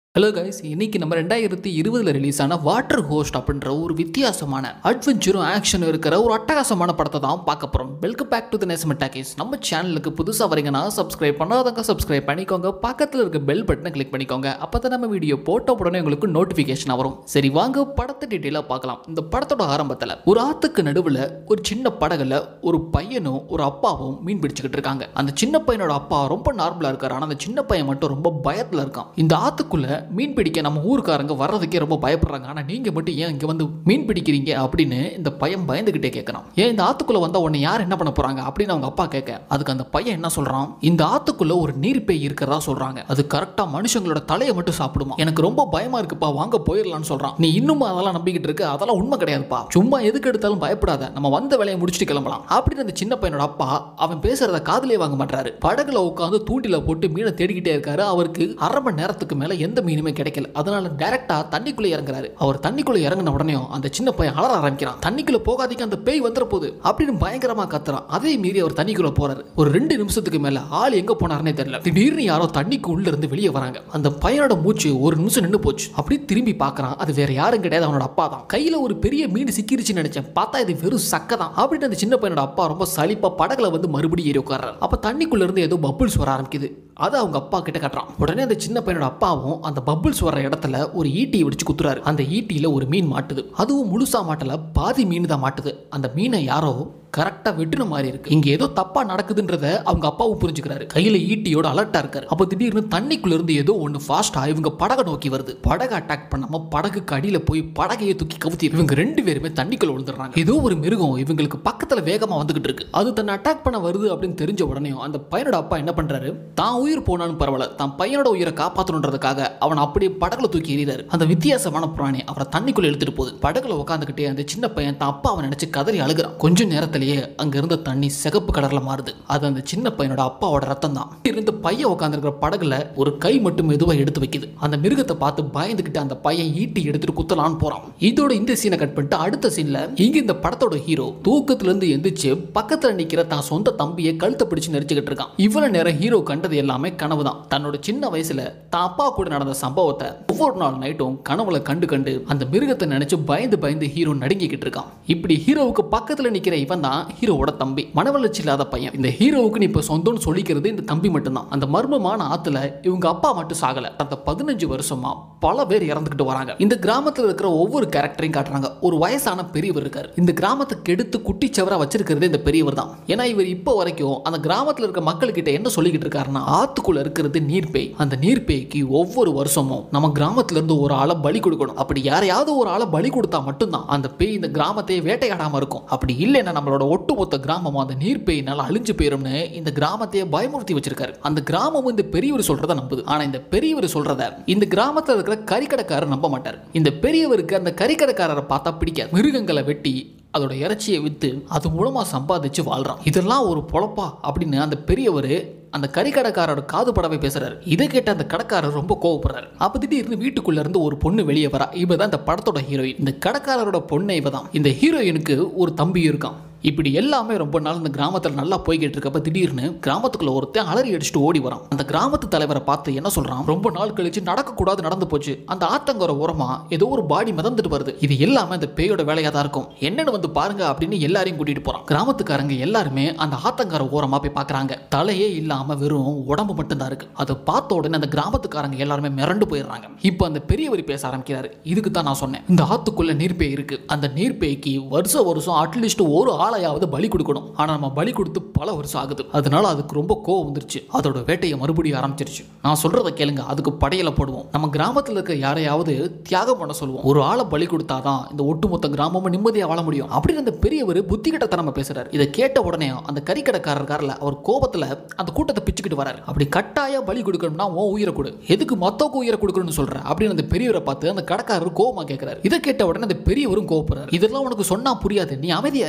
Hello guys, இன்னைக்கு நம்ம 2020 release ஆன வாட்டர் ஹோஸ்ட் அப்படின்ற ஒரு வித்தியாசமான அட்வென்ச்சரும் ஆக்ஷன் இருக்கிற ஒரு அட்டகாசமான படத்தை தான் பார்க்க போறோம். Welcome back to the Nesaman Talkies. நம்ம சேனலுக்கு புதுசா வரீங்கன்னா சப்ஸ்கிரைப் பண்ணாதவங்க சப்ஸ்கிரைப் பண்ணிக்கோங்க, பக்கத்தில் இருக்க பெல் பட்டனை கிளிக் பண்ணிக்கோங்க. அப்பதான் நம்ம வீடியோ போட்ட உடனே உங்களுக்கு நோட்டிபிகேஷன் வரும். சரி வாங்க படத்தை டீட்டெயிலா பார்க்கலாம். இந்த படத்தோட ஆரம்பத்தில் ஒரு ஆத்துக்கு நடுவில் ஒரு சின்ன படகுல ஒரு பையனும் ஒரு அப்பாவும் மீன் பிடிச்சுக்கிட்டு இருக்காங்க. அந்த சின்ன பையனோட அப்பா ரொம்ப நார்மலா இருக்காரு, ஆனா அந்த சின்ன பையன் மட்டும் ரொம்ப பயத்துல இருக்கான். இந்த ஆத்துக்குள்ள மீன் பிடிக்க நம்ம ஊருக்காரங்க வர்றதுக்கே ரொம்ப பயப்படுறாங்க, ஆனா நீங்க மட்டும் ஏன் இங்க வந்து மீன் பிடிக்கிறீங்க அப்படின்னு இந்த பையன் பயந்துகிட்டே கேட்கறான். ஏன் இந்த ஆத்துக்குள்ள வந்தா உன்னை யார் என்ன பண்ண போறாங்க அப்படின்னு அவங்க அப்பா கேட்க, அதுக்கு அந்த பையன் என்ன சொல்றான், இந்த ஆத்துக்குள்ள ஒரு நீர்ப்பேய் இருக்கிறதா சொல்றாங்க, அது கரெக்டா மனுஷங்களோட தலையை மட்டும் சாப்பிடுமா, எனக்கு ரொம்ப பயமா இருக்குப்பா, வாங்க போயிடலாம்னு சொல்றான். நீ இன்னும் அதெல்லாம் நம்பிக்கிட்டு இருக்க, அதெல்லாம் உண்மை கிடையாதுப்பா, சும்மா எதுக்கு எடுத்தாலும் பயப்படாத, நம்ம வந்த வேலையை முடிச்சுட்டு கிளம்பலாம் அப்படின்னு அந்த சின்ன பையனோட அப்பா அவன் பேசுறத காதுலயே வாங்க மாட்டாரு. படகுல உட்காந்து தூண்டில போட்டு மீனை தேடிக்கிட்டே இருக்காரு. அவருக்கு அரை மணி நேரத்துக்கு மேல எந்த மீனுமே கிடைக்கல. அதனால டைரக்டா தண்ணிக்குள்ள இறங்குறாரு. அவர் தண்ணிக்குள்ள இறங்கின உடனே அந்த சின்ன பையன் அலற ஆரம்பிக்கிறான். தண்ணிக்குள்ள போகாதீங்க, அந்த பேய் வந்துற போகுது அப்படின்னு பயங்கரமா கத்துறான். அதே மீறி அவர் தண்ணிக்குள்ள போறாரு. ஒரு 2 நிமிஷத்துக்கு மேல ஆள் எங்க போனாருன்னே தெரியல. திடீர்னு யாரோ தண்ணிக்கு உள்ள இருந்து வெளியே வராங்க. அந்த பையனோட மூச்சு ஒரு நிமிஷம் நின்று போச்சு. அப்படி திரும்பி பார்க்கறான். அது வேற யாரும் கிடையாது, அவனோட அப்பா தான். கையில ஒரு பெரிய மீன் சிக்கிருச்சுன்னு நினைச்சேன், பார்த்தா இது வெறும் சக்கை தான் அப்படின்னு அந்த சின்ன பையனோட அப்பா ரொம்ப சலிப்பா படகுல வந்து மறுபடியும் ஏறி உட்கார்றாரு. அப்ப தண்ணிக்குள்ள இருந்து ஏதோ பப்புள்ஸ் வர ஆரம்பிக்குது. அதை அவங்க அப்பா கிட்ட காட்டுறான். உடனே அந்த சின்ன பையனோட அப்பாவும் அந்த பப்புள்ஸ் வர இடத்துல ஒரு ஈட்டியை வச்சு குத்துறாரு. அந்த ஈட்டியில ஒரு மீன் மாட்டுது. அதுவும் முழுசா மாட்டல, பாதி மீன் தான் மாட்டுது. அந்த மீனை யாரோ கரெக்டா வெட்டுன மாதிரி இருக்கு. இங்க ஏதோ தப்பா நடக்குதுன்றத அவங்க அப்பாவும் புரிஞ்சுக்கிறாரு. கையில ஈட்டியோட அலர்ட்டா இருக்காரு. அப்ப திடீர்னு தண்ணிக்குள்ள இருந்து ஏதோ ஒண்ணு ஃபாஸ்டா இவங்க படகை நோக்கி வருது. படகை அட்டாக் பண்ணாம படகுக்கு அடியில போய் படகையை தூக்கி கவுத்தி இவங்க 2 பேருமே தண்ணிக்குள்ள விழுந்துறாங்க. ஏதோ ஒரு மிருகம் இவங்களுக்கு பக்கத்துல வேகமா வந்துகிட்டு இருக்கு. அது தன்னை அட்டாக் பண்ண வருது அப்படின்னு தெரிஞ்ச உடனே அந்த பையனோட அப்பா என்ன பண்றாரு, தான் உயிர் போனாலும் பரவாயில்ல, தான் பையனோட உயிரை காப்பாற்றணுன்றதுக்காக அவன் அப்படியே படகுல தூக்கி எறிறாரு. அந்த வித்தியாசமான பிராணி அவரை தண்ணிக்குள்ள எடுத்துட்டு போகுது. படகுல உட்காந்துக்கிட்டே அந்த சின்ன பையன் தான் அப்பாவை நினைச்சு கதறி அழுகிறான். கொஞ்ச நேரத்திலேயே அங்க இருந்த தண்ணி சிகப்பு கலர்ல மாறுது. அது அந்த சின்ன பையனோட அப்பாவோட ரத்தம் தான். இருந்த பையன் உட்கார்ந்திருக்கிற படகுல ஒரு கை மட்டும் மெதுவா எடுத்து வைக்குது. அந்த மிருகத்தை பார்த்து பயந்துகிட்டு அந்த பையன் ஈட்டி எடுத்துட்டு குத்தலான்னு போறான். இதோட இந்த சீனை கட் பண்ணிட்டு அடுத்த சீன்ல இங்க இந்த படத்தோட ஹீரோ தூக்கத்துல இருந்து எந்திரிச்சு பக்கத்துல நிக்கிற தான் சொந்த தம்பியை கழுத்தை பிடிச்சு நெரிச்சுக்கிட்டு இருக்கான். இவ்வளவு நேரம் ஹீரோ கண்டது எல்லாமே கனவுதான். தன்னோட சின்ன வயசுல தான் அப்பா கூட நடந்த சம்பவத்தை ஒவ்வொரு நாள் நைட்டும் கனவுல கண்டு அந்த மிருகத்தை நினைச்சு பயந்து ஹீரோ நடுங்கிக்கிட்டு இருக்கான். இப்படி ஹீரோவுக்கு பக்கத்துல நிக்கிற இவன் தான் ஹீரோவோட தம்பி, மனவளர்ச்சி இல்லாத பையன். இந்த ஹீரோவுக்கு இப்ப சொந்தம்னு சொல்லிக்கிறது இந்த தம்பி மட்டும்தான். அந்த மர்மமான ஆத்துல இவங்க அப்பா மட்டும் சாகல. அந்த 15 வருஷமா பல பேர் இறந்துகிட்டு வராங்க. இந்த கிராமத்துல இருக்கிற ஒவ்வொரு கேரக்டரையும் காட்டுறாங்க. ஒரு வயசான பெரியவர் இருக்காரு. இந்த கிராமத்தை கெடுத்து குட்டிச்சவரா வச்சிருக்கிறது இந்த பெரியவர் தான். ஏன்னா இவர் இப்ப வரைக்கும் அந்த கிராமத்துல இருக்க மக்கள் கிட்ட என்ன சொல்லிக்கிட்டு இருக்காருன்னா, ஆத்துக்குள்ள இருக்கிறது நீர்ப்பேய். அந்த நீர்ப்பேய்க்கு ஒவ்வொரு வருஷமும் நம்ம கிராமத்துல இருந்து ஒரு ஆளை பலி கொடுக்கணும். அப்படி யாரையாவது ஒரு ஆளை பலி கொடுத்தா மட்டும்தான் அந்த பேய் இந்த கிராமத்தையே வேட்டையாடாம இருக்கும். அப்படி இல்லைன்னா நம்மளோட ஒட்டுமொத்த கிராமம் அந்த நீர்ப்பேயினால அழிஞ்சு போயிரும்னு இந்த கிராமத்தையே பயமுறுத்தி வச்சிருக்காரு. அந்த கிராமம் இந்த பெரியவர் சொல்றத நம்புது. ஆனா இந்த பெரியவர் சொல்றத இந்த கிராமத்துல இருக்கிற கறிக்கடைக்காரர் நம்ப மாட்டார். இந்த பெரியவருக்கு அந்த கறிக்கடைக்காரரை பார்த்தா பிடிக்காது. மிருகங்களை வெட்டி அதோட இறைச்சியை வித்து அது மூலமா சம்பாதிச்சு வாழ்றான். இதெல்லாம் ஒரு பொழப்பா அப்படின்னு அந்த பெரியவர் அந்த கறிக்கடைக்காரோட காது படவே பேசுறாரு. இதை கேட்ட அந்த கடைக்காரர் ரொம்ப கோவப்படுறாரு. அப்ப திடீர்னு வீட்டுக்குள்ள இருந்து ஒரு பொண்ணு வெளியே வரா. இவதான் இந்த படத்தோட ஹீரோயின். இந்த கடைக்காரரோட பொண்ணு இவதான். இந்த ஹீரோயினுக்கு ஒரு தம்பி இருக்கான். இப்படி எல்லாமே ரொம்ப நாள் இந்த கிராமத்தில் நல்லா போய்கிட்டு இருக்கப்ப திடீர்னு கிராமத்துக்குள்ள ஒருத்தன் அலறி அடிச்சுட்டு ஓடி வரான். அந்த கிராமத்து தலைவரை பார்த்து என்ன சொல்றான், ரொம்ப நாள் கழிச்சு நடக்கக்கூடாது நடந்து போச்சு, அந்த ஆத்தங்கர ஓரமா ஏதோ ஒரு பாடி மிதந்துட்டு வருது, இது எல்லாமே அந்த பேயோட வேலையா தான் இருக்கும், என்னன்னு வந்து பாருங்க அப்படின்னு எல்லாரையும் கூட்டிட்டு போறான். கிராமத்துக்காரங்க எல்லாருமே அந்த ஆத்தங்கர ஓரமா போய் பாக்குறாங்க. தலையே இல்லாம வெறும் உடம்பு மட்டும் தான் இருக்கு. அதை பார்த்த உடனே அந்த கிராமத்துக்காரங்க எல்லாருமே மிரண்டு போயிடுறாங்க. இப்போ அந்த பெரியவர் பேச ஆரம்பிக்கிறாரு. இதுக்கு தான் நான் சொன்னேன், இந்த ஆத்துக்குள்ள நீர்ப்பேய் இருக்கு. அந்த நீர்ப்பேய்க்கு வருஷம் அட்லீஸ்ட் ஒரு ஆளையாவது பலி கொடுக்கணும். ஆனா நம்ம பலி கொடுத்து பல வருஷம் ஆகுது. அதனால அதுக்கு ரொம்ப கோவம் வந்துருச்சு. அதோட வேட்டையை மறுபடியும் ஆரம்பிச்சிருச்சு. நான் சொல்றதை கேளுங்க, அதுக்கு படையல போடுவோம். நம்ம கிராமத்துல இருக்க யாரையாவது தியாகம் பண்ண சொல்லுவோம். ஒரு ஆளை பலி கொடுத்தாதான் இந்த ஒட்டுமொத்த கிராமமும் நிம்மதியா வாழ முடியும் அப்படின்னு அந்த பெரியவர் புத்திகிட்டத்தனமா பேசுறாரு. இதை கேட்ட உடனே அந்த கறிக்கடைக்காரர்ல அவர் கோபத்துல அந்த கூட்டத்தை பிச்சுக்கிட்டு வராரு. அப்படி கட்டாய பலி கொடுக்கணும்னா உன் உயிரை கொடு, எதுக்கு மத்தவங்க உயிரை கொடுக்கணும்னு சொல்ற அப்படின்னு அந்த பெரியவரை பார்த்து அந்த கடைக்காரர் கோபமா கேட்கிறாரு. இதை கேட்ட உடனே அந்த பெரியவரும் கோபப்படுறாரு. இதெல்லாம் உனக்கு சொன்னா புரியாது, நீ அமைதியாரு அப்படின்னு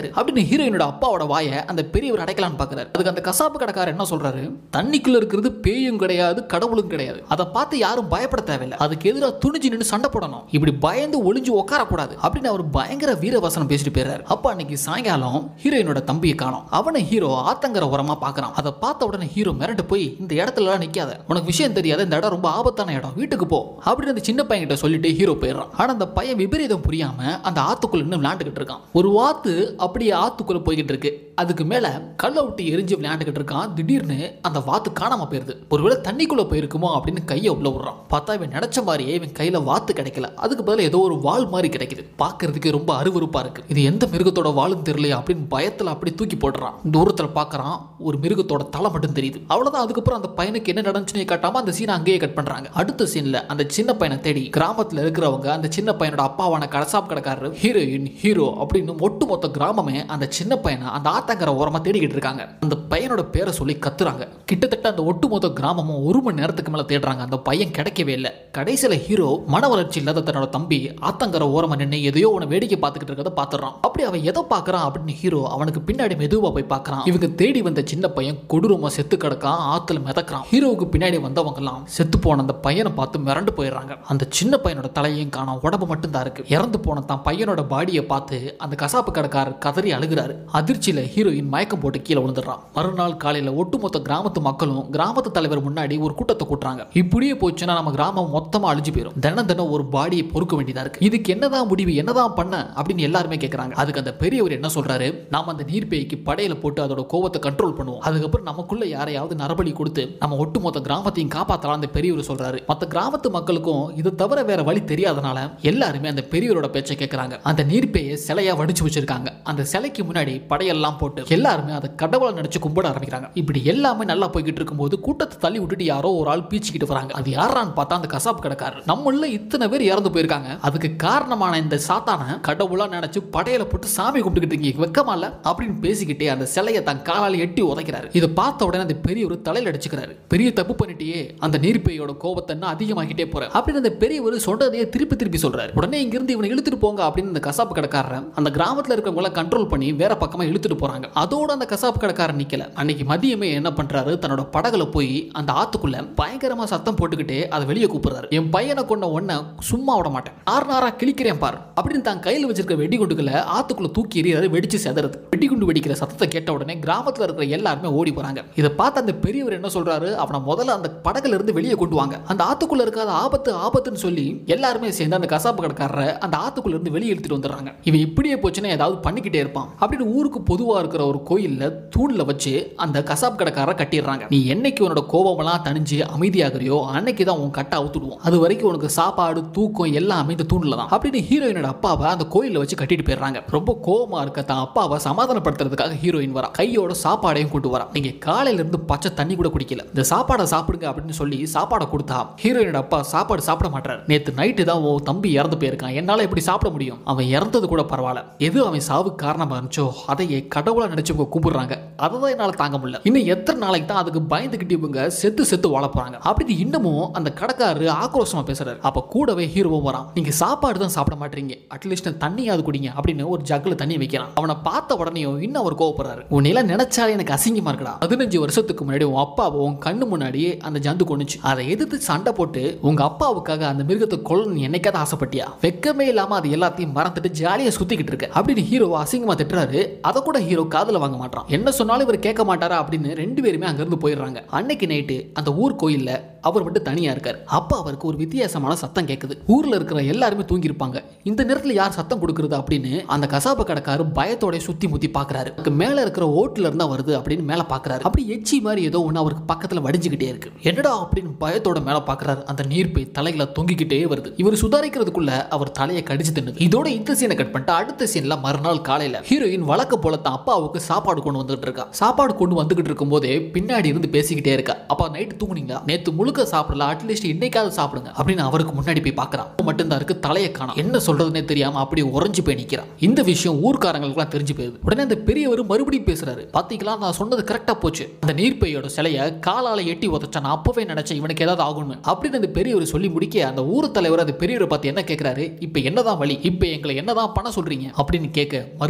ஹீரோயினோட அப்பாவோட வாயை அந்த பெரியவர் அடைக்கலான்னு பாக்குறாரு. அதுக்கு அந்த கசாப்பு கடைக்காரர் என்ன சொல்றாரு, தண்ணிக்குள்ள இருக்கிறது பேயும் கிடையாது கடவுளும் கிடையாது, அதை பார்த்து யாரும் பயப்பட தேவையில்லை, அதுக்கு எதிராக துணிஞ்சு நின்று சண்டை போடணும், இப்படி பயந்து ஒளிஞ்சு உட்காரக்கூடாது அப்படின்னு அவர் பயங்கர வீரவசனம் பேசிட்டு போயிறாரு. அப்ப அன்னைக்கு சாயங்காலம் ஹீரோயினோட தம்பியை காணோம். அவனை ஹீரோ ஆத்தங்கர உரமா பாக்குறான். அதை பார்த்த உடனே ஹீரோ மிரண்டு போய், இந்த இடத்துல எல்லாம் நிக்காத, உனக்கு விஷயம் தெரியாத, இந்த இடம் ரொம்ப ஆபத்தான இடம், வீட்டுக்கு போ அப்படின்னு அந்த சின்ன பையன் கிட்ட சொல்லிட்டு ஹீரோ போயிடுறான். ஆனா அந்த பையன் விபரீதம் புரியாம அந்த ஆத்துக்குள்ள நின்று விளையாண்டுகிட்டு இருக்கான். ஒரு வாத்து அப்படியே ஆத்துக்குள்ள போய்கிட்டு இருக்கு. அதுக்கு மேல கல்லை விட்டு எரிஞ்சு விளையாண்டுகிட்டு இருக்கான். திடீர்னு அந்த வாத்து காணாம போயிருது. ஒருவேளை தண்ணிக்குள்ள போயிருக்குமோ அப்படின்னு கையை உள்ள விடுறான். பார்த்தா இவன் நினைச்ச மாதிரியே இவன் கையில வாத்து கிடைக்கல. அதுக்கு பதிலா ஏதோ ஒரு வால் மாதிரி கிடைக்குது. பாக்குறதுக்கு ரொம்ப அருவருப்பா இருக்கு. இது எந்த மிருகத்தோட வாழும் தெரியல அப்படின்னு பயத்துல அப்படி தூக்கி போடுறான். தூரத்துல பாக்குறான், ஒரு மிருகத்தோட தலை மட்டும் தெரியுது. அவ்வளவுதான். அதுக்கப்புறம் அந்த பையனுக்கு என்ன நடந்துச்சுன்னு காட்டாம அந்த சீனை அங்கேயே கட் பண்றாங்க. அடுத்த சீன்ல அந்த சின்ன பையனை தேடி கிராமத்துல இருக்கிறவங்க அந்த சின்ன பையனோட அப்பாவான கசாப் கடைக்காரர், ஹீரோயின், ஹீரோ அப்படின்னு ஒட்டுமொத்த கிராமமே அந்த சின்ன பையனை அந்த ஆத்தங்கர ஓரமா தேடிக்கிட்டு இருக்காங்க. அந்த பையனோட பேரை சொல்லி கத்துறாங்க. கிட்டத்தட்ட அந்த ஒட்டுமொத்த கிராமமும் 1 மணி நேரத்துக்கு மேல தேடுறாங்க. அந்த பையன் கிடைக்கவே இல்லை. கடைசியில ஹீரோ மன வளர்ச்சி இல்லாத தன்னோட தம்பி ஆத்தங்கர ஓரமா நின்று எதையோ உன வேடிக்கை பார்த்துக்கிட்டு இருக்கதை பாத்துறான். அப்படி அவன் எதை பாக்குறான் அப்படின்னு ஹீரோ அவனுக்கு பின்னாடி மெதுவா போய் பாக்குறான். இவங்க தேடி வந்த சின்ன பையன் கொடூரமா செத்து கிடக்கான், ஆத்துல மிதக்கிறான். ஹீரோவுக்கு பின்னாடி வந்தவங்க எல்லாம் செத்து போன அந்த பையனை பார்த்து மிரண்டு போயிடுறாங்க. அந்த சின்ன பையனோட தலையையும் காணோம், உடம்பு மட்டும் தான் இருக்கு. இறந்து போன தான் பையனோட பாடியை பார்த்து அந்த கசாப்பு கடைக்காரர் கதறி அழுகிறாரு. அதிர்ச்சியில ஹீரோயின் மயக்கம் போட்டு கீழே விழுந்துடுறான். மறுநாள் காலையில ஒட்டுமொத்த கிராமத்து மக்களும் கிராமத்து தலைவர் முன்னாடி ஒரு கூட்டத்தை கூட்டுறாங்க. இப்படியே போச்சுன்னா நம்ம கிராமம் மொத்தமா அழிஞ்சு போயிடும். தினம் ஒரு பாடியை பொறுக்க வேண்டியதா இருக்கு. இதுக்கு என்னதான் முடிவு, என்னதான் பண்ண அப்படின்னு எல்லாருமே கேட்கறாங்க. அதுக்கு அந்த பெரியவர் என்ன சொல்றாரு, நாம அந்த நீர்ப்பேய்க்கு படையில போட்டு அதோட கோவத்தை கண்ட்ரோல் பண்ணுவோம். அதுக்கப்புறம் நமக்குள்ள யாரையாவது நரபலி கொடுத்து நம்ம ஒட்டுமொத்த கிராமத்தையும் காப்பாற்றலாம் அந்த பெரியவர் சொல்றாரு. மற்ற கிராமத்து மக்களுக்கும் இது தவிர வேற வழி தெரியாதனால எல்லாருமே அந்த பெரியவரோட பேச்சை கேட்கறாங்க. அந்த நீர்ப்பேயை சிலையா வடிச்சு வச்சிருக்காங்க. அந்த சிலைக்கு முன்னாடி படையெல்லாம் போட்டு எல்லாருமே அதை கடவுளை நினைச்சு கும்பிட ஆரம்பிக்கிறாங்க. இப்படி எல்லாமே நல்லா போய்கிட்டு இருக்கும்போது கூட்டத்தை தள்ளி விட்டுட்டு யாரோ ஒரு ஆள் பீச்சிக்கிட்டு வராங்க. அது யாரான்னு பார்த்தா அந்த கசாப் கடைக்காரர். நம்மள இத்தனை பேர் இறந்து போயிருக்காங்க, அதுக்கு காரணமான இந்த சாத்தான கடவுளா நினைச்சு படையில போட்டு சாமி கும்பிட்டுக்கிட்டு வெக்கமா இல்ல அப்படின்னு பேசிக்கிட்டே அந்த சிலையை தன் காலால எட்டி உதைக்கிறாரு. இதை பார்த்த உடனே அந்த பெரியவர் தலையில அடிச்சுக்கிறாரு. பெரிய தப்பு பண்ணிட்டே, அந்த நீர்ப்பையோட கோபத்தை அதிகமாகிட்டே போற அப்படின்னு அந்த பெரியவர் சொல்றதையே திருப்பி சொல்றாரு. உடனே இங்கிருந்து இவனை இழுத்துட்டு போங்க அப்படின்னு அந்த கசாப்பு கடைக்காரர் அந்த கிராமத்துல இருக்கவங்களை கண்ட்ரோல் பண்ணி வேற பக்கமா இழுத்துட்டு போறாங்க. அதோட அந்த கசாப்பு கடைக்காரர் நிக்கல. அன்னைக்கு மதியமே என்ன பண்றாரு, தன்னோட படகுல போய் அந்த ஆத்துக்குள்ள பயங்கரமா சத்தம் போட்டுக்கிட்டே அதை வெளியே கூப்பிடுறாரு. என் பையனை கொண்ட ஒன்ன சும்மா விட மாட்டேன், நாரா கிழிக்கிறேன் பார் அப்படின்னு தான் கையில் வச்சிருக்க வெடிகுண்டுகளை ஆத்துக்குள்ள தூக்கி எறியறது, வெடிச்சு செதறது. வெடிகுண்டு வெடிக்கிற சத்தத்தை கேட்ட உடனே கிராமத்துல இருக்கிற எல்லாருமே ஓடி போறாங்க. இதை பார்த்து அந்த பெரியவர் என்ன சொல்றாரு, அவனை முதல்ல அந்த படகுல இருந்து வெளியே கொண்டு வாங்க, அந்த ஆத்துக்குள்ள இருக்காத ஆபத்துன்னு சொல்லி எல்லாருமே சேர்ந்து அந்த கசாப்பு கடைக்காரரை அந்த ஆத்துக்குள்ள இருந்து வெளியே எடுத்துட்டு வந்துடுறாங்க. இவன் இப்படியே போச்சுன்னா ஏதாவது பண்ணிக்கிட்டே இருப்பான் அப்படின்னு ஊருக்கு பொதுவா இருக்கிற ஒரு கோயில்ல தூண்ல வச்சு அந்த கசாப்பு கடைக்காரரை கட்டிடுறாங்க. நீ என்னைக்கு உன்னோட கோபமெல்லாம் தணிஞ்சு அமைதியாகிறியோ அன்னைக்கு தான் உன் கட்டை அவுத்துடுவோம், அது வரைக்கும் உனக்கு சாப்பாடு தூக்கம் எல்லாமே இந்த தூண்ல தான் அப்படின்னு ஹீரோயினோட அப்பாவை அந்த கோயில வச்சு கட்டிட்டு போயிடுறாங்க. ரொம்ப கோபமா இருக்க தான் அப்பாவை சமாதானப்படுத்துறதுக்காக ஹீரோயின் வரா. கையோட சாப்பாடையும் கூட்டு வரா. நீங்க காலையில இருந்து பச்சை தண்ணி கூட குடிக்கல, இந்த சாப்பாடை சாப்பிடுங்க அப்படின்னு சொல்லி சாப்பாடை கொடுத்தா ஹீரோயினோட அப்பா சாப்பாடு சாப்பிட மாட்டாரு. நேத்து நைட்டு தான் உன் தம்பி இறந்து போயிருக்கான், என்னால எப்படி சாப்பிட முடியும், அவன் இறந்தது கூட பரவாயில்ல, எது அவன் சாவுக்கு காரணமா இருந்துச்சோ அதையே கடவுளா நினைச்சு கும்பிடுறாங்க, அதை தான் என்னால தாங்க முடியல, இன்னும் எத்தனை நாளைக்கு தான் அதுக்கு பயந்துகிட்டு இவங்க செத்து வாழ போறாங்க அப்படின்னு இன்னமும் அந்த கடைக்காரரு ஆக்ரோஷமா பேசுறாரு. அப்ப கூடவே ஹீரோவும் வரான். நீங்க சாப்பாடு தான் சாப்பிட மாட்டீங்க, அட்லீஸ்ட் தண்ணியாவது குடிங்க அப்படின்னு ஒரு ஜக்ல தண்ணி வைக்கிறான். அவனை பார்த்த உடனே இன்னும் அவர் கோவப்படுறாரு. உன்னையெல்லாம் நினைச்சாலே எனக்கு அசிங்கமா இருக்கடா, 15 வருஷத்துக்கு முன்னாடி உன் அப்பாவை உன் கண்ணு முன்னாடியே அந்த ஜந்து கொண்டுச்சு, அதை எதிர்த்து சண்டை போட்டு உங்க அப்பாவுக்காக அந்த மிருகத்தை கொல்லணும் என்னைக்காவது ஆசைப்பட்டியா, வெக்கமே இல்லாம அது எல்லாத்தையும் மறந்துட்டு ஜாலியா சுத்திக்கிட்டு இருக்க அப்படின்னு ஹீரோ அசிங்கமா திட்டுறாரு. அதை கூட ஹீரோ காதுல வாங்க மாட்டான். என்ன சொன்னாலும் இவர் கேட்க மாட்டாரா அப்படின்னு 2 பேருமே அங்கிருந்து போயிடுறாங்க. அன்னைக்கு நைட்டு அந்த ஊர் கோயில்ல அவர் மட்டும் தனியா இருக்காரு. அப்ப அவருக்கு ஒரு வித்தியாசமான சத்தம் கேட்குது. ஊர்ல இருக்கிற எல்லாருமே தூங்கி இருப்பாங்க. இந்த நேரத்துல யார் சத்தம் கொடுக்கறது அப்படின்னு அந்த கசாப்பு கடைக்காரு பயத்தோட சுத்தி முத்தி பாக்குறாரு. மேல இருக்கிற ஓட்டுல இருந்தா வருது அப்படின்னு மேல பாக்குறாரு. அப்படி எச்சி மாதிரி ஏதோ ஒண்ணு அவருக்கு பக்கத்துல வடிஞ்சுக்கிட்டே இருக்கு. என்னடா அப்படின்னு பயத்தோட மேல பாக்குறாரு. அந்த நீர்ப்பை தலைகளை தொங்கிக்கிட்டே வருது. இவர் சுதாரிக்கிறதுக்குள்ள அவர் தலையை கடிச்சு தின்னுது. இதோட இந்த சீனை கட் பண்ணிட்டு அடுத்த சீன்ல மறுநாள் காலையில ஹீரோயின் வழக்க போல தான் அப்பாவுக்கு சாப்பாடு கொண்டு வந்துட்டு இருக்கா. சாப்பாடு கொண்டு வந்துகிட்டு இருக்கும் போதே பின்னாடி இருந்து பேசிக்கிட்டே இருக்கா. அப்பா நைட்டு தூங்குனீங்களா, நேத்து முழுக்க சாப்பிடல, அட்லீஸ்ட் இன்னைக்காவது சாப்பிடுங்க அப்படின்னு அவருக்கு முன்னாடி போய் பார்க்கறான். மட்டும்தான் இருக்கு, தலையை காணோம். என்ன சொல்றதுன்னே தெரியாம அப்படியே உறைஞ்சு போய் நிக்கிறான். இந்த விஷயம் ஊர்க்காரங்களுக்குலாம் தெரிஞ்சு போகுது. உடனே அந்த பெரியவர் மறுபடியும் பேசுறாரு. பாத்தீங்களா, நான் சொன்னது கரெக்டா போச்சு, அந்த நீர்ப்பையோட சிலையை காலால எட்டி உதச்சா, நான் அப்பவே நினைச்சேன் இவனுக்கு ஏதாவது ஆகும்னு அப்படின்னு அந்த பெரியவர் சொல்லி முடிக்க அந்த ஊர் தலைவர் அந்த பெரியவரை பார்த்து என்ன கேட்கிறாரு, இப்ப என்னதான் வழி, இப்ப எங்களை என்னதான் பண்ண சொல்றீங்க அப்படின்னு கேட்க மறுபடியும் அந்த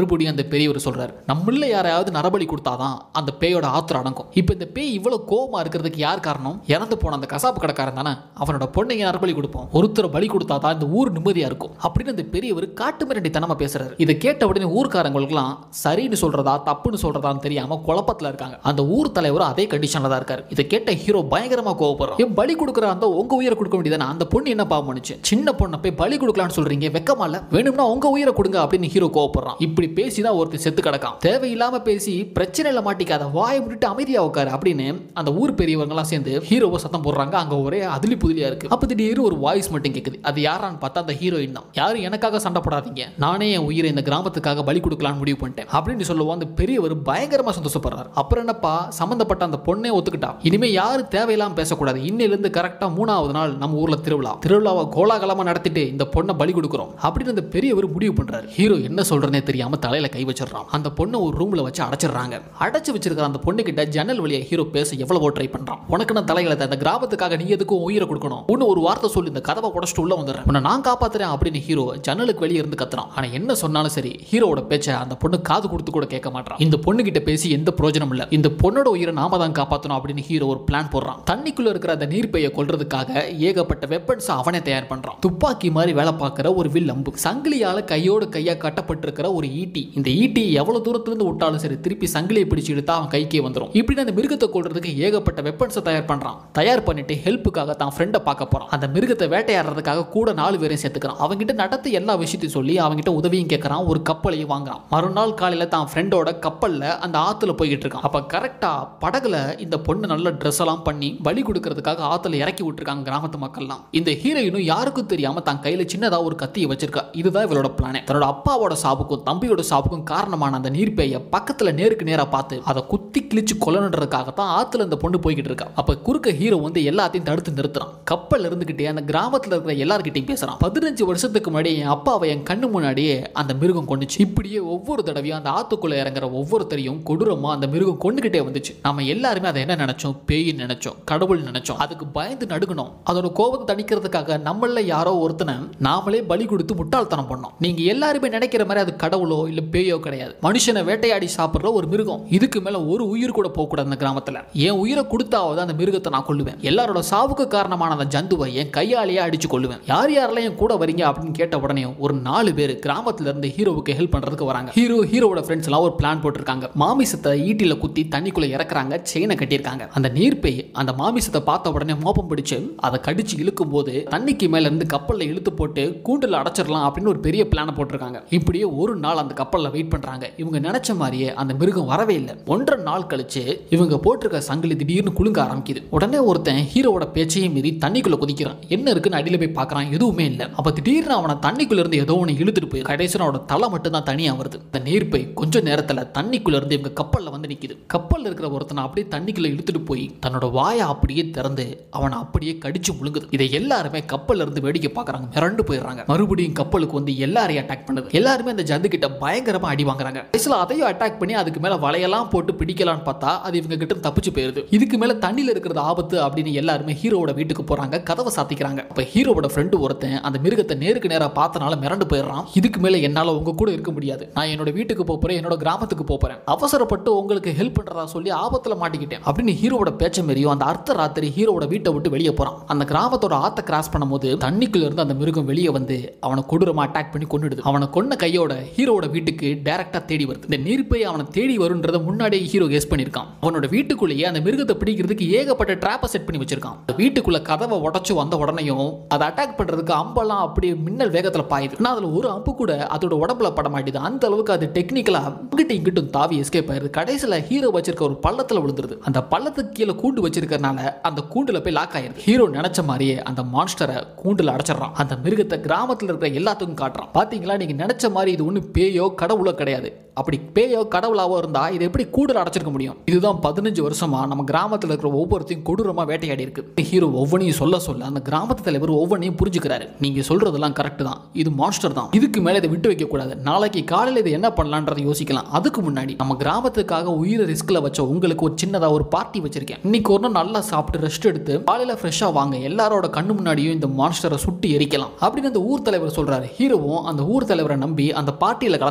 பெரியவர் சொல்றாரு. நம்மள யாரையாவது நரபலி கொடுத்தாதான் அந்த பேயோட ஆத்திரம் அடங்கும். இப்போ இந்த பேய் இவ்வளவு கோபமா இருக்கிறதுக்கு யார் காரணம்? இறந்து போன அந்த கசாப்பு கடைக்காரன் தானே. அவனோட பொண்ணைங்க நரபலி கொடுப்போம், ஒருத்தர் பலி கொடுத்தாதான் இந்த ஊர் நிம்மதியா இருக்கும் அப்படின்னு அந்த பெரியவர் காட்டு மிரண்டி தனமா பேசுறாரு. இதை கேட்ட உடனே ஊர்க்காரங்களுக்குலாம் சரின்னு சொல்றதா தப்புன்னு சொல்றதான்னு தெரியாம குழப்பத்துல இருக்காங்க. அந்த ஊர் தலைவர் அதே கண்டிஷன்ல தான் இருக்காரு. இதை கேட்ட ஹீரோ பயங்கரமா கோவப்படுறான். ஏன் பலி கொடுக்குற அந்த உங்க உயிரை கொடுக்க வேண்டியதானே, அந்த பொண்ணு என்ன பாவம் பண்ணுச்சு? சின்ன பொண்ணை போய் பலி கொடுக்கலாம்னு சொல்றீங்க, வெக்கமா இல்ல? வேணும்னா உங்க உயிரை கொடுங்க அப்படின்னு ஹீரோ கோவப்படுறான். இப்படி பேசிதான் ஒருத்தர் செத்து கிடக்கான். தேவையில்லாம பேசி பிரச்சனையில மாட்டிக்காத, வாயை விட்டு அமைதியா உட்காரு அப்படின்னு அந்த ஊர் பெரியவங்க எல்லாம் சேர்ந்து ஹீரோவை சத்தம் போடுறாங்க. அங்க ஒரே அதிலி புதிலியா இருக்கு. அப்ப திடீர்னு ஒரு வாய்ஸ் மட்டும் கேக்குது. அது யாரான்னு பார்த்தா அந்த ஹீரோயின் தான். யாரும் எனக்காக சண்டை போடாதீங்க, நானே என் உயிரை இந்த கிராமத்துக்காக பலி கொடுக்கலாம்னு முடிவு பண்ணிட்டேன் அப்படின்னு சொல்லுவோம். அந்த பெரியவர் பயங்கரமா சந்தோஷப்படுறாரு. அப்புறம் என்னப்பா, சம்பந்தப்பட்ட அந்த பொண்ணே ஒத்துக்கிட்டா, இனிமே யாரும் தேவையில்லாம பேசக்கூடாது, இன்னையில இருந்து கரெக்டா 3வது நாள் நம்ம ஊர்ல திருவிழாவை கோலாகலமா நடத்திட்டு இந்த பொண்ணை பலி கொடுக்கிறோம் அப்படின்னு அந்த பெரியவர் முடிவு பண்றாரு. ஹீரோ என்ன சொல்றனே தெரியாம தலையில கை வச்சிடறான். அந்த பொண்ணை ஒரு ரூம்ல வச்சு அடைச்சிடுறாங்க. அடைச்சு வச்சிருக்கிற அந்த பொண்ணு கிட்ட ஜன்னல் வழியா ஹீரோ பேச எவ்வளவோ ட்ரை பண்றான். உனக்கு நான் தலையில அந்த கிராமத்துக்காக நீ எதுக்கும் உயிரை கொடுக்கணும், இன்னும் ஒரு வார்த்தை சொல்லி இந்த கதவை உடைச்சிட்டு உள்ள வந்துடுறேன், உன்னை நான் காப்பாத்துறேன் அப்படின்னு ஹீரோ ஜன்னலுக்கு வெளியே இருந்து கத்துறான். ஆனா என்ன சொன்னாலும் சரி, ஹீரோட பேச்ச அந்த பொண்ணு காது கொடுத்து கூட கேட்க மாட்டான். இந்த பொண்ணு கிட்ட பேசி எந்த பிரயோஜனம் இல்ல, இந்த பொண்ணோட உயிரை நாம தான் காப்பாற்றணும் அப்படின்னு ஹீரோ ஒரு பிளான் போடுறான். தண்ணிக்குள்ள இருக்கிற அந்த நீர்ப்பையை கொல்றதுக்காக ஏகப்பட்ட வெப்பன்ஸ் அவனே தயார் பண்றான். துப்பாக்கி மாதிரி வேலை பார்க்கிற ஒரு வில் அம்பு, சங்கிலியால கையோடு கையா கட்டப்பட்டிருக்கிற ஒரு ஈட்டி. இந்த ஈட்டி எவ்வளவு தூரத்துல இருந்து விட்டாலும் சரி திருப்பி சங்கிலியை பிடிச்சு இழுத்தா அவன் கைக்கே வந்துடும். இப்படி அந்த மிருகத்தை கொல்றதுக்கு ஏகப்பட்ட வெப்பன்ஸ் தயார் பண்றான். தயார் பண்ணிட்டு ஹெல்ப்புக்காக தான் ஃப்ரெண்டை பார்க்க போறான். அந்த மிருகத்தை வேட்டையாடுறதுக்காக கூட 4 பேரையும் சேர்த்துக்கிறான். அவங்கிட்ட நடத்த எல்லா விஷயத்தையும் சொல்லி அவங்கிட்ட உதவியும் கேட்கறான். ஒரு கப்பலையும் வாங்குறான். மறுநாள் காலையில தான் ஃப்ரெண்டோட கப்பல்ல அந்த ஆத்துல போய்கிட்டு இருக்கான். அப்ப கரெக்டா படகுல இந்த பொண்ணு நல்ல ட்ரெஸ் எல்லாம் பண்ணி பலி கொடுக்கறதுக்காக ஆத்துல இறக்கி விட்டுருக்காங்க கிராமத்து மக்கள்லாம். இந்த ஹீரோயினும் யாருக்கும் தெரியாம தான் கையில சின்னதா ஒரு கத்தியை வச்சிருக்கா. இதுதான் இவளோட பிளானே. தன்னோட அப்பாவோட சாவுக்கும் தம்பியோட சாவுக்கும் காரணமான அந்த நீர்ப்பைய பக்கத்துல நேருக்கு நேரா பார்த்து அதை குத்தி கிழிச்சு கொல்லணுன்றதுக்காக தான் ஆத்துல இந்த பொண்ணு போய்கிட்டு இருக்கா. அப்ப குறுக்க ஹீரோ வந்து எல்லாத்தையும் தடுத்து நிறுத்துறான். கப்பல் இருந்துகிட்டே அந்த கிராமத்துல இருக்கிற எல்லார்கிட்டையும் பேசுறான். 15 வருஷத்துக்கு முன்னாடி என் அப்பாவை என் கண்ணு முன்னாடியே அந்த மிருகம் கொண்டுச்சு. இப்படியே ஒவ்வொரு தடவையும் அந்த ஆத்துக்குள்ள இறங்குற ஒவ்வொருத்தரையும் கொடூரமா அந்த மிருகம் கொண்டுகிட்டே வந்துச்சு. நம்ம எல்லாருமே அதை என்ன நினைச்சோம்? பேய் நினைச்சோம், கடவுள் நினைச்சோம். அதுக்கு பயந்து நடுங்கணும். அதோட கோபத்தை தணிக்கிறதுக்காக நம்மள யாரோ ஒருத்தனை நாமளே பலி கொடுத்து முட்டாள்தனம் பண்ணோம். நீங்க எல்லாருமே நினைக்கிற மாதிரி அது கடவுளோ இல்ல பேயோ கிடையாது. மனுஷனை வேட்டையாடி சாப்பிடுற ஒரு மிருகம். இதுக்கு மேல ஒரு உயிர் கூட போக கூடாது. அந்த கிராமத்துல என் உயிரை கொடுத்தாவது அந்த மிருகத்தை நான் கொல்லுவேன். எல்லாரோட சாவுக்கு காரணமான அந்த ஜந்துவை என் கையாலேயே அடிச்சு கொல்லுவேன். யார் யாரெல்லாம் என் கூட வரீங்க அப்படின்னு கேட்ட உடனே ஒரு 4 பேர் கிராமத்துல இருந்து ஹீரோவுக்கு ஹெல்ப் பண்றதுக்கு வராங்க. ஹீரோவோட ஃப்ரெண்ட்ஸ் எல்லாம் ஒரு பிளான் போட்டிருக்காங்க. மாமிசத்தை ஈட்டில குத்தி தண்ணிக்குள்ள இறக்குறாங்க. செயினை கட்டியிருக்காங்க. அந்த நீர்ப்பை அந்த மாமிசத்தை பார்த்த உடனே மோப்பம் பிடிச்சு அதை கடிச்சு இழுக்கும் போது தண்ணிக்கு மேல இருந்து கப்பல்ல இழுத்து போட்டு கூண்டுல அடைச்சிடலாம் அப்படின்னு ஒரு பெரிய பிளான் போட்டிருக்காங்க. இப்படியே ஒரு நாள் அந்த கப்பல்ல வெயிட் பண்றாங்க. இவங்க நினைச்ச மாதிரியே அந்த மிருகம் வரவே இல்லை. 1.5 நாள் கழிச்சு இவங்க போட்டிருக்க சங்கிலி திடீர்னு குலுங்க ஆரம்பிக்குது. உடனே ஒருத்தன் ஹீரோவோட பேச்சையும் மீறி தண்ணிக்குள்ள குதிக்கிறான். என்ன இருக்குன்னு அடியில போய் பார்க்கறான், எதுவுமே இல்லை. அப்ப திடீர்னு அவனை தண்ணிக்குள்ள இருந்து ஏதோ ஒன்று இழுத்துட்டு போய் கடைசியில் அவனோட தலை மட்டும் தான் தனியா வருது. இந்த நீர்ப்பை கொஞ்ச நேரத்துல தண்ணிக்குள்ள இருந்து இவங்க கப்பல்ல வந்து நிக்குது. கப்பல்ல இருக்கிற ஒருத்தனை அப்படியே தண்ணிக்குள்ள இழுத்துட்டு போய் தன்னோட வாயை அப்படியே திறந்து அவனை அப்படியே கடிச்சு முழுங்குது. இதை எல்லாருமே கப்பல்ல இருந்து வேடிக்கை பார்க்கறாங்க. மிரண்டு போயிடுறாங்க. மறுபடியும் கப்பலுக்கு வந்து எல்லாரையும் அட்டாக் பண்ணுது. எல்லாருமே அந்த ஜந்து கிட்ட பயங்கரமா அடி வாங்குறாங்க. அதையும் அட்டாக் பண்ணி அதுக்கு மேல வலையெல்லாம் போட்டு பிடிக்கலாம்னு பார்த்தா அது இவங்க கிட்ட தப்பிச்சு போயிருது. இதுக்கு மேல தண்ணியில இருக்கிறது ஆபத்து அப்படின்னு எல்லாருமே ஹீரோவோட வீட்டுக்கு போறாங்க. கதவை சாத்திக்கிறாங்க. அப்ப ஹீரோவோட ஃப்ரெண்டு ஒருத்தன் அந்த மிருகத்தை நேருக்கு நேரா பார்த்தனால மிரண்டு போயிடுறான். இதுக்கு மேல என்னால உங்க கூட இருக்க முடியாது, நான் என்னோட வீட்டுக்கு போறேன், என்னோட கிராமத்துக்கு போறேன், அவசரப்பட்டு உங்களுக்கு ஹெல்ப் பண்றதா சொல்லி ஆபத்துல மாட்டிக்கிட்டேன் அப்படின்னு ஹீரோவோட பேச்ச மீறியும் அந்த அர்த்த ராத்திரி ஹீரோவோட வீட்டை விட்டு வெளியே போறான். அந்த கிராமத்தோட ஆத்த கிராஸ் பண்ணும்போது தண்ணிக்குள்ள இருந்து அந்த மிருகம் வெளியே வந்து அவனை கொடூரமா அட்டாக் பண்ணி கொன்னுடுது. அவனை கொன்ன கையோட ஹீரோவோட வீட்டுக்கு டைரக்டா தேடி வருது. இந்த நீர்ப்பை அவனை தேடி வரும்ன்றத முன்னாடியே ஹீரோ கெஸ் பண்ணிருக்கான். அவனோட வீட்டுக்குள்ளேயே அந்த மிருகத்தை பிடிக்கிறதுக்கு ஏகப்பட்ட ட்ராப்பை செட் பண்ணி வச்சிருக்கான். வீட்டுக்குள்ள கதவை உடைச்சு வந்த உடனேயும் அதை அட்டாக் பண்றதுக்கு அம்பெல்லாம் அப்படியே மின்னல் வேகத்துல பாயுது. ஆனா அதுல ஒரு அம்பு கூட அதோட உடம்புல பட மாட்டேது. அந்த அளவுக்கு அது டெக்னிக்கலா இங்கிட்ட இங்கிட்டும் தாவி எஸ்கேப் ஆயிருது. கடைசியில ஹீரோ வச்சிருக்க ஒரு பள்ளத்துல விழுந்துருது. அந்த பள்ளத்துக்கு கீழே கூண்டு வச்சிருக்கறனால அந்த கூண்டுல போய் லாக் ஆயிருது. ஹீரோ நினைச்ச மாதிரியே அந்த மான்ஸ்டரை கூண்டுல அடைச்சிடறான். அந்த மிருகத்தை கிராமத்துல இருக்கிற எல்லாத்துக்கும் காட்டுறான். பாத்தீங்களா, நீங்க நினைச்ச மாதிரி இது ஒண்ணு பேயோ கடவுளோ கிடையாது. அப்படி பேயோ கடவுளாவோ இருந்தா இது எப்படி கூண்டுல அடைச்சிருக்க முடியும்? இதுதான் 15 வருஷமா நம்ம கிராமத்துல இருக்கிற ஒவ்வொருத்தையும் கொடூரமா வேட்டையாடி இருக்கு. ஹீரோ ஒவ்வொன்றையும் சொல்ல அந்த கிராமத்து தலைவர் ஒவ்வொன்றையும் புரிஞ்சுக்கிறாரு. நீங்க சொல்றதெல்லாம் கரெக்ட் தான், இது மான்ஸ்டர் தான், இதுக்கு மேல இதை விட்டு வைக்க கூடாது, நாளைக்கு காலையில இதை என்ன பண்ணலான்றதை யோசிக்கலாம். அதுக்கு முன்னாடி நம்ம கிராமத்துக்காக உயிரை ரிஸ்க்ல வச்ச உங்களுக்கு ஒரு சின்னதா ஒரு பார்ட்டி வச்சிருக்கேன். இன்னைக்கு ஒரு நாள் நல்லா சாப்பிட்டு ரெஸ்ட் எடுத்து காலையில ஃப்ரெஷ்ஷா வாங்க, எல்லாரோட கண்ணு முன்னாடியும் இந்த மான்ஸ்டரை சுட்டு எரிக்கலாம் அப்படின்னு அந்த ஊர் தலைவர் சொல்றாரு. ஹீரோவும் அந்த ஊர் தலைவரை நம்பி அந்த பார்ட்டியில கலந்துக்கிறான். அந்த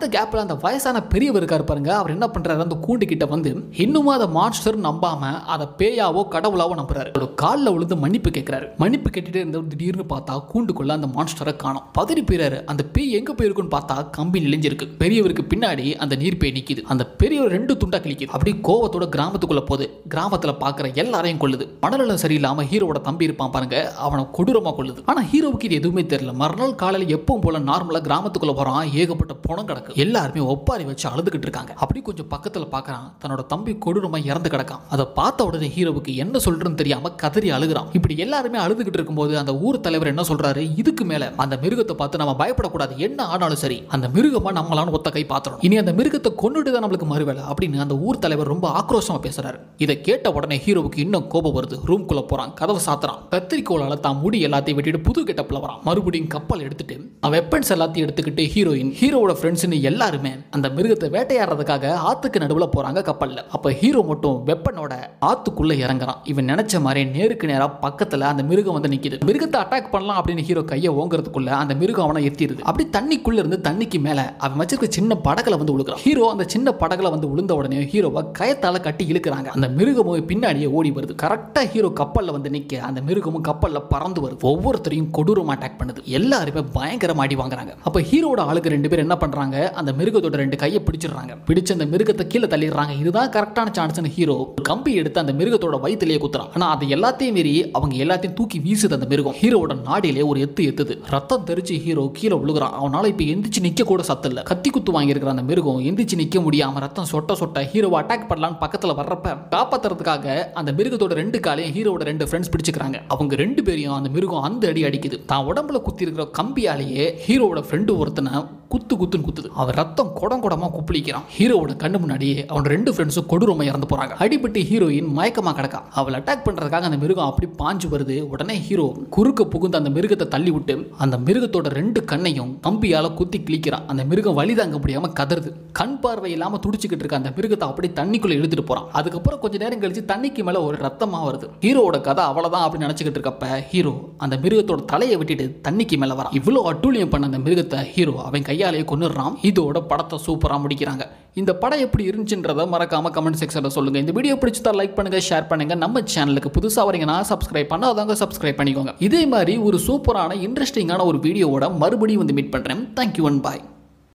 அந்த கேப்ல அந்த வயசான பெரியவர் இருக்காரு பாருங்க, அவர் என்ன பண்றாரு, அந்த கூண்டு கிட்ட வந்து இன்னும் அந்த மான்ஸ்டர் நம்பாம அதை பேயாவோ கடவுளாவோ நம்புறாரு. ஒரு காலில் விழுந்து மன்னிப்பு கேட்கிறாரு. மன்னிப்பு கேட்டுட்டு இருந்த திடீர்னு பார்த்தா கூண்டுக்குள்ள அந்த மான்ஸ்டரை காணோம். பதறி போயிறாரு. அந்த பேய் எங்க போயிருக்குன்னு பார்த்தா கம்பி நெளிஞ்சிருக்கு. பெரியவருக்கு பின்னாடி அந்த நீர் பேய் நிக்குது. அந்த பெரியவர் 2 துண்டா கிழிக்குது. அப்படி கோவத்தோட கிராமத்துக்குள்ள போகுது. கிராமத்துல பாக்குற எல்லாரையும் கொல்லுது. மனநலம் சரியில்லாம ஹீரோவோட தம்பி இருப்பான் பாருங்க, அவனை கொடூரமா கொல்லுது. ஆனா ஹீரோவுக்கு இது எதுவுமே தெரியல. மறுநாள் காலையில எப்பவும் போல நார்மலா கிராமத்துக்குள்ள போறான். ஏகப்பட்ட பணம் கிடக்கு. எல்லாருமே ஒப்பாரி வச்சு அழுதுகிட்டு இருக்காங்க. அப்படி கொஞ்சம் பக்கத்துல பாக்குறான், தன்னோட தம்பி கொடூரமா இறந்து கிடக்கான். அதை பார்த்த உடனே ஹீரோவுக்கு என்ன சொல்றதுன்னு தெரியாம கதறி அழுகுறான். இப்படி எல்லாருமே அழுதுகிட்டு இருக்கும்போது அந்த ஊர் தலைவர் என்ன சொல்றாரு, இதுக்கு மேல அந்த மிருகத்தை பார்த்து நம்ம பயப்படக்கூடாது, என்ன ஆனாலும் சரி அந்த மிருகமா நம்மளால ஒத்த கை பாத்துறோம், இனி அந்த மிருகத்தை கொன்னுட்டு தான் நம்மளுக்கு மறுவேலை அப்படின்னு அந்த ஊர் தலைவர் ரொம்ப ஆக்ரோஷமா பேசுறாரு. இதை கேட்ட உடனே ஹீரோவுக்கு இன்னும் கோபம் வருது. ரூம்குள்ள போறான், கதவை சாத்துறான். கத்திரிக்கோளால தான் முடி எல்லாத்தையும் வெட்டிட்டு புது கெட்டப்ல வரான். மறுபடியும் கப்பல் எடுத்துட்டு வெப்பன்ஸ் எல்லாத்தையும் எடுத்துக்கிட்டு ஹீரோவோட ஃப்ரெண்ட்ஸ்னு எல்லாருமே அந்த மிருகத்தை வேட்டையாடுறதுக்காக ஆத்துக்கு நடுவுல போறாங்க கப்பல்ல. அப்ப ஹீரோ மட்டும் வெப்பனோட ஆத்துக்குள்ள இறங்குறான். இவன் நினைச்ச மாதிரி நேருக்கு நேரா பக்கத்துல அந்த மிருகம் வந்து நிக்குது. மிருகத்தை அட்டாக் பண்ணலாம் அப்படின்னு ஹீரோ கையை ஓங்குறதுக்குள்ள அந்த மிருகம் அவனை எத்திடுது. அப்படி தண்ணிக்குள்ள இருந்து தண்ணிக்கு மேல அவன் வச்சிருக்க சின்ன படகுல வந்து விழுகிறான். ஹீரோ அந்த சின்ன படகுல வந்து விழுந்த உடனே ஹீரோவை கயத்தால கட்டி இழுக்கிறாங்க. அந்த மிருகமும் பின்னாடியே ஓடி வருது. கரெக்டா ஹீரோ கப்பல்ல வந்து நிக்க அந்த மிருகமும் கப்பல்ல பறந்து வருது. ஒவ்வொருத்தரையும் கொடூரமா அட்டாக் பண்ணுது. எல்லாருமே பயங்கரமா அடி வாங்குறாங்க. அப்ப ஹீரோட ஆளுக்கு 2 பேர் என்ன பண்றாங்க, அந்த மிருகத்தோட 2 கையை பிடிச்சிடுறாங்க. பிடிச்ச அந்த மிருகத்தை கீழே தள்ளிடுறாங்க. இதுதான் கரெக்டான சான்ஸ்னு ஹீரோ கம்பி எடுத்து அந்த மிருகத்தோட வயிற்றிலேயே குத்துறான். ஆனா அது எல்லாத்தையும் மீறி அவங்க எல்லாத்தையும் தூக்கி வீசுது. அந்த மிருகம் ஹீரோட நாடியிலே ஒரு எத்துது. ரத்தம் தெரிச்சு ஹீரோ கீழே விழுகிறான். அவனால இப்ப எந்திரிச்சு நிக்க கூட சத்து இல்ல. கத்தி குத்து வாங்கி இருக்கிற அந்த மிருகம் எந்திரிச்சு நிக்க முடியாம ரத்தம் சொட்ட ஹீரோவை அட்டாக் பண்ணலான்னு பக்கத்துல வர்றப்ப காப்பாத்துறதுக்காக அந்த மிருகத்தோட 2 காலையும் ஹீரோட 2 ஃப்ரெண்ட்ஸ் பிடிச்சுக்கிறாங்க. அவங்க 2 பேரையும் அந்த மிருகம் அந்த அடி அடிக்குது. தான் உடம்புல குத்தி இருக்கிற கம்பியாலேயே ஹீரோட ஃப்ரெண்டு ஒருத்தனை குத்துன்னு குத்துது. அவன் ரத்தம் குடமா குப்பிளிக்கிறான். ஹீரோவோட கண்ணு முன்னாடியே அவன் 2 ஃப்ரெண்ட்ஸும் கொடூரமா இறந்து போறாங்க. அடிபட்டு ஹீரோயின் மயக்கமா கிடக்கா. அவள் அட்டாக் பண்றதுக்காக அந்த மிருகம் அப்படி பாஞ்சு வருது. உடனே ஹீரோ குறுக்க புகுந்து அந்த மிருகத்தை தள்ளி விட்டு அந்த மிருகத்தோட 2 கண்ணையும் கம்பியால குத்தி கிழிக்கிறான். அந்த மிருகம் வலி தாங்க முடியாம கதறுது. கண் பார்வை இல்லாம துடிச்சுக்கிட்டு இருக்க அந்த மிருகத்தை அப்படி தண்ணிக்குள்ள இழுத்துட்டு போறான். அதுக்கப்புறம் கொஞ்ச நேரம் கழிச்சு தண்ணிக்கு மேல ஒரு ரத்தமா வருது. ஹீரோவோட கதை அவ்வளவுதான் அப்படின்னு நினைச்சுக்கிட்டு இருக்கப்ப ஹீரோ அந்த மிருகத்தோட தலையை விட்டுட்டு தண்ணிக்கு மேல வரான். இவ்வளவு அட்டூழியம் பண்ண அந்த மிருகத்தை ஹீரோ அவன் கையாலேயே கொன்னுறான். இதோட படத்தை சூப்பரா முடிக்கிறாங்க. இந்த படம் எப்படி இருந்துச்சுன்றத மறக்காம கமெண்ட் செக்ஷன்ல சொல்லுங்க. இந்த வீடியோ பிடிச்சதா லைக் பண்ணுங்க, ஷேர் பண்ணுங்க. நம்ம சேனலுக்கு புதுசா வரீங்கன்னா சப்ஸ்கிரைப் பண்ணாதவங்க சப்ஸ்கிரைப் பண்ணிக்கோங்க. இதே மாதிரி ஒரு சூப்பரான இன்ட்ரெஸ்டிங்கான ஒரு வீடியோவோட மறுபடியும் வந்து மீட் பண்றேன். Thank you and bye.